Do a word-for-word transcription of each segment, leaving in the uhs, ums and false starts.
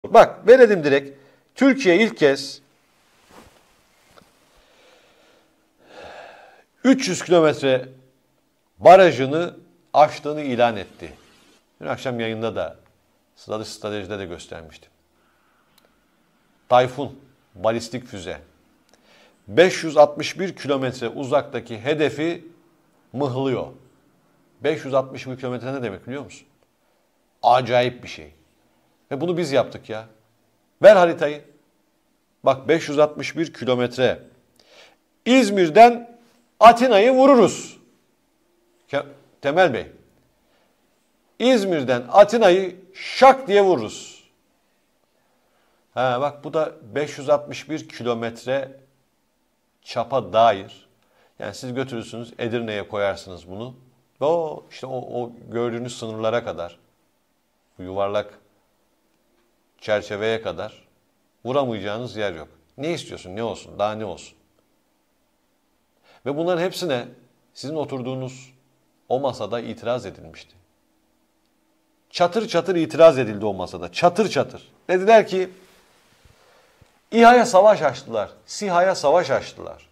Bak verelim direkt. Türkiye ilk kez üç yüz kilometre barajını aştığını ilan etti. Dün akşam yayında da Sıralı Strateji'de de göstermiştim. Tayfun balistik füze beş yüz altmış bir kilometre uzaktaki hedefi mıhlıyor. beş yüz altmış bir kilometre ne demek biliyor musun? Acayip bir şey. Ve bunu biz yaptık ya. Ver haritayı. Bak beş yüz altmış bir kilometre. İzmir'den Atina'yı vururuz. Temel Bey. İzmir'den Atina'yı şak diye vururuz. Ha bak bu da beş yüz altmış bir kilometre çapa dair. Yani siz götürürsünüz Edirne'ye koyarsınız bunu. O işte o, o gördüğünüz sınırlara kadar. Bu yuvarlak çerçeveye kadar vuramayacağınız yer yok. Ne istiyorsun? Ne olsun? Daha ne olsun? Ve bunların hepsine sizin oturduğunuz o masada itiraz edilmişti. Çatır çatır itiraz edildi o masada. Çatır çatır. Dediler ki İHA'ya savaş açtılar. SİHA'ya savaş açtılar.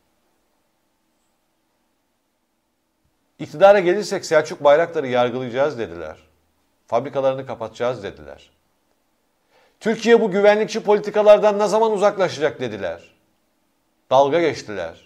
İktidara gelirsek Selçuk Bayraktar'ı yargılayacağız dediler. Fabrikalarını kapatacağız dediler. Türkiye bu güvenlikçi politikalardan ne zaman uzaklaşacak dediler. Dalga geçtiler.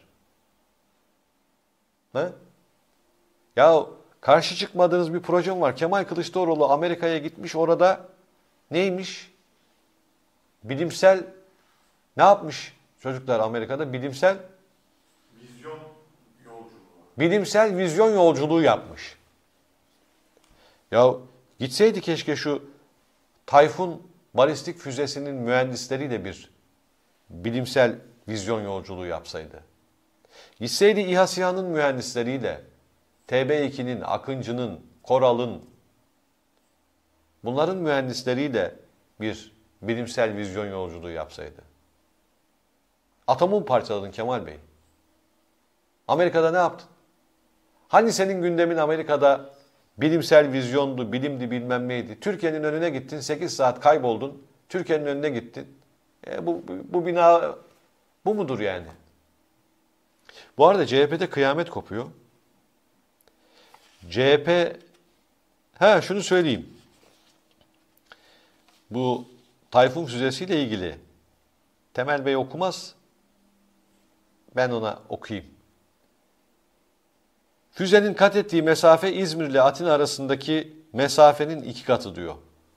Ne? Ya karşı çıkmadığınız bir projem var. Kemal Kılıçdaroğlu Amerika'ya gitmiş, orada neymiş? Bilimsel ne yapmış çocuklar Amerika'da? Bilimsel vizyon yolculuğu. Bilimsel vizyon yolculuğu yapmış. Ya gitseydi keşke şu Tayfun balistik füzesinin mühendisleriyle bir bilimsel vizyon yolculuğu yapsaydı. Gitseydi İHA SİHA'nın mühendisleriyle T B iki'nin, Akıncı'nın, Koral'ın, bunların mühendisleriyle bir bilimsel vizyon yolculuğu yapsaydı. Atomu parçaladın Kemal Bey. Amerika'da ne yaptın? Hani senin gündemin Amerika'da bilimsel vizyondu, bilimdi bilmem neydi. Türkiye'nin önüne gittin, sekiz saat kayboldun. Türkiye'nin önüne gittin. E bu, bu bina bu mudur yani? Bu arada C H P'de kıyamet kopuyor. C H P, ha şunu söyleyeyim. Bu Tayfun füzesiyle ilgili Temel Bey okumaz. Ben ona okuyayım. Füzenin kat ettiği mesafe İzmir ile Atina arasındaki mesafenin iki katı diyor.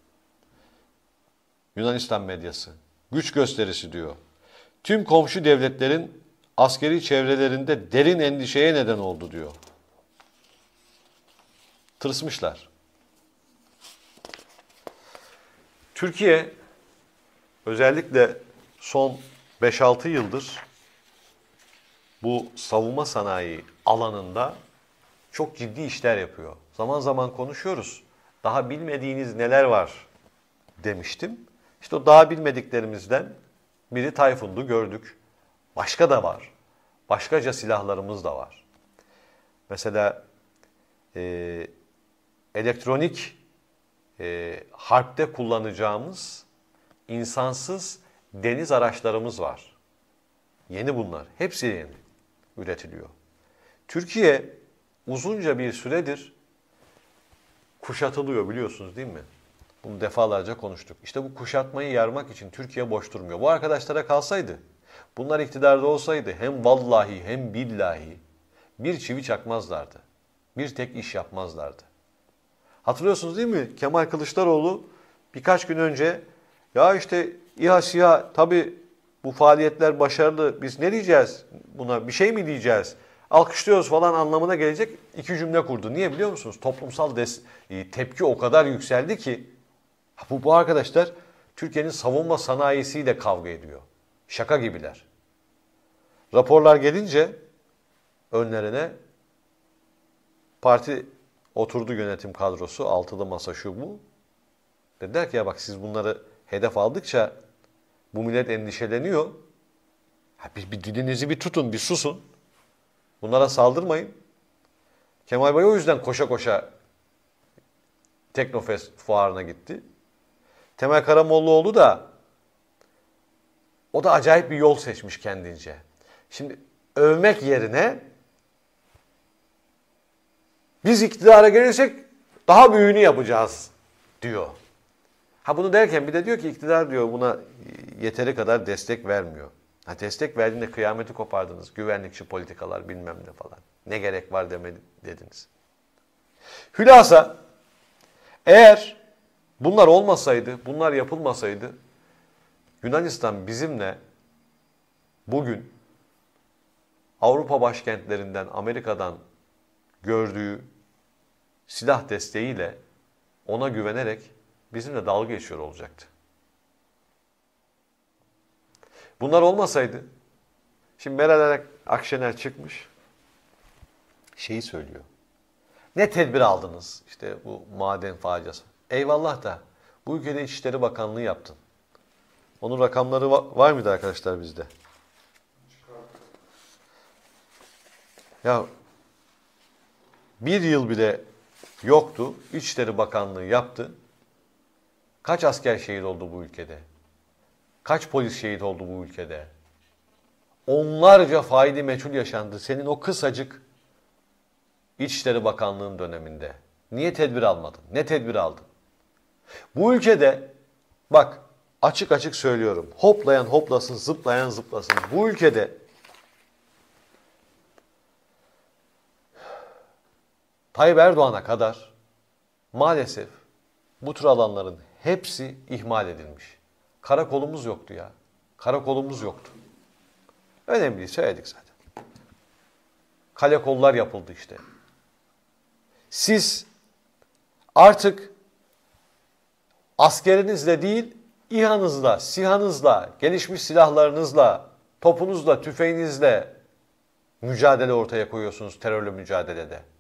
Yunanistan medyası. Güç gösterisi diyor. Tüm komşu devletlerin askeri çevrelerinde derin endişeye neden oldu diyor. Tırsmışlar. Türkiye özellikle son beş altı yıldır bu savunma sanayi alanında çok ciddi işler yapıyor. Zaman zaman konuşuyoruz. Daha bilmediğiniz neler var demiştim. İşte o daha bilmediklerimizden biri Tayfun'du, gördük. Başka da var. Başkaca silahlarımız da var. Mesela e, elektronik e, harpte kullanacağımız insansız deniz araçlarımız var. Yeni bunlar. Hepsi yeni üretiliyor. Türkiye uzunca bir süredir kuşatılıyor biliyorsunuz değil mi? Bunu defalarca konuştuk. İşte bu kuşatmayı yarmak için Türkiye boş durmuyor. Bu arkadaşlara kalsaydı, bunlar iktidarda olsaydı hem vallahi hem billahi bir çivi çakmazlardı. Bir tek iş yapmazlardı. Hatırlıyorsunuz değil mi? Kemal Kılıçdaroğlu birkaç gün önce ya işte İHA SİHA tabii bu faaliyetler başarılı, biz ne diyeceğiz buna, bir şey mi diyeceğiz, alkışlıyoruz falan anlamına gelecek iki cümle kurdu. Niye biliyor musunuz? Toplumsal des, tepki o kadar yükseldi ki bu, bu arkadaşlar Türkiye'nin savunma sanayisiyle kavga ediyor. Şaka gibiler. Raporlar gelince önlerine parti oturdu, yönetim kadrosu, altılı masa şu bu. Dediler ki ya bak siz bunları hedef aldıkça bu millet endişeleniyor. Ha, bir, bir dilinizi bir tutun, bir susun. Bunlara saldırmayın. Kemal Bey o yüzden koşa koşa Teknofest fuarına gitti. Temel Karamollaoğlu da o da acayip bir yol seçmiş kendince. Şimdi övmek yerine biz iktidara gelirsek daha büyüğünü yapacağız diyor. Ha bunu derken bir de diyor ki iktidar diyor buna yeteri kadar destek vermiyor. Ha destek verdiğinde kıyameti kopardınız. Güvenlikçi politikalar bilmem ne falan. Ne gerek var demedi, dediniz. Hülasa eğer bunlar olmasaydı, bunlar yapılmasaydı Yunanistan bizimle bugün Avrupa başkentlerinden, Amerika'dan gördüğü silah desteğiyle ona güvenerek bizimle dalga geçiyor olacaktı. Bunlar olmasaydı, şimdi Meral Akşener çıkmış, şeyi söylüyor. Ne tedbir aldınız? İşte bu maden faciası. Eyvallah da bu ülkede İçişleri Bakanlığı yaptın. Onun rakamları var mıydı arkadaşlar bizde? Ya bir yıl bile yoktu. İçişleri Bakanlığı yaptı. Kaç asker şehit oldu bu ülkede? Kaç polis şehit oldu bu ülkede? Onlarca faili meçhul yaşandı. Senin o kısacık İçişleri Bakanlığı'nın döneminde. Niye tedbir almadın? Ne tedbir aldın? Bu ülkede bak açık açık söylüyorum. Hoplayan hoplasın, zıplayan zıplasın. Bu ülkede Tayyip Erdoğan'a kadar maalesef bu tür alanların hepsi ihmal edilmiş. Karakolumuz yoktu ya. Karakolumuz yoktu. Önemli değil, söyledik zaten. Kale kollar yapıldı işte. Siz artık askerinizle değil, İHA'nızla, SİHA'nızla, gelişmiş silahlarınızla, topunuzla, tüfeğinizle mücadele ortaya koyuyorsunuz terörle mücadelede.